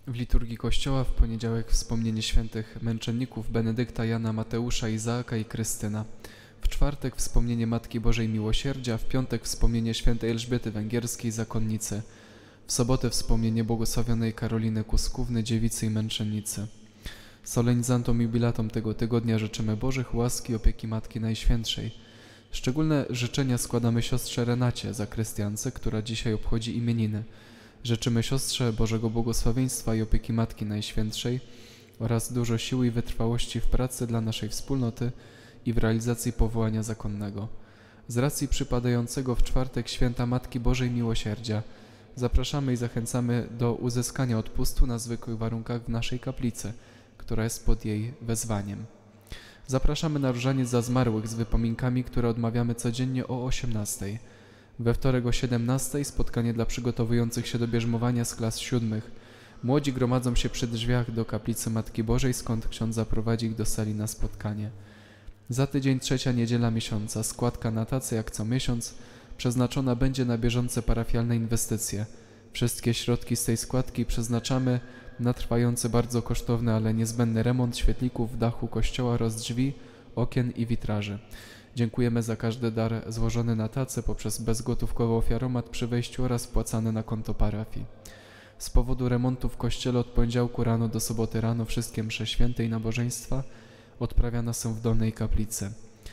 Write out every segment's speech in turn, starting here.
W liturgii Kościoła w poniedziałek wspomnienie świętych męczenników Benedykta, Jana, Mateusza, Izaaka i Krystyna. W czwartek wspomnienie Matki Bożej Miłosierdzia, w piątek wspomnienie świętej Elżbiety Węgierskiej, zakonnicy. W sobotę wspomnienie błogosławionej Karoliny Kuskówny, dziewicy i męczennicy. Solenizantom i jubilatom tego tygodnia życzymy Bożych łaski i opieki Matki Najświętszej. Szczególne życzenia składamy siostrze Renacie, zakrystiance, która dzisiaj obchodzi imieniny. Życzymy siostrze Bożego błogosławieństwa i opieki Matki Najświętszej oraz dużo siły i wytrwałości w pracy dla naszej wspólnoty i w realizacji powołania zakonnego. Z racji przypadającego w czwartek święta Matki Bożej Miłosierdzia zapraszamy i zachęcamy do uzyskania odpustu na zwykłych warunkach w naszej kaplicy, która jest pod jej wezwaniem. Zapraszamy na różaniec za zmarłych z wypominkami, które odmawiamy codziennie o 18:00. We wtorek o 17:00 spotkanie dla przygotowujących się do bierzmowania z klas 7. Młodzi gromadzą się przy drzwiach do kaplicy Matki Bożej, skąd ksiądz zaprowadzi ich do sali na spotkanie. Za tydzień trzecia niedziela miesiąca, składka na tacę jak co miesiąc przeznaczona będzie na bieżące parafialne inwestycje. Wszystkie środki z tej składki przeznaczamy na trwający bardzo kosztowny, ale niezbędny remont świetlików w dachu kościoła oraz drzwi, okien i witraży. Dziękujemy za każdy dar złożony na tacę poprzez bezgotówkowy ofiaromat przy wejściu oraz wpłacany na konto parafii. Z powodu remontu w kościele od poniedziałku rano do soboty rano wszystkie msze święte i nabożeństwa odprawiane są w dolnej kaplicy.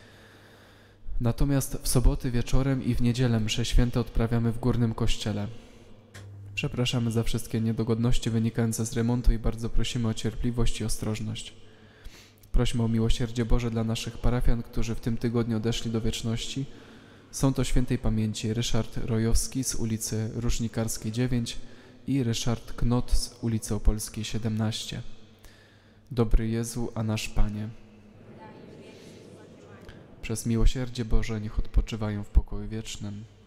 Natomiast w soboty wieczorem i w niedzielę msze święte odprawiamy w górnym kościele. Przepraszamy za wszystkie niedogodności wynikające z remontu i bardzo prosimy o cierpliwość i ostrożność. Prośmy o miłosierdzie Boże dla naszych parafian, którzy w tym tygodniu odeszli do wieczności. Są to świętej pamięci Ryszard Rojowski z ulicy Różnikarskiej 9 i Ryszard Knot z ulicy Opolskiej 17. Dobry Jezu, a nasz Panie. Przez miłosierdzie Boże niech odpoczywają w pokoju wiecznym.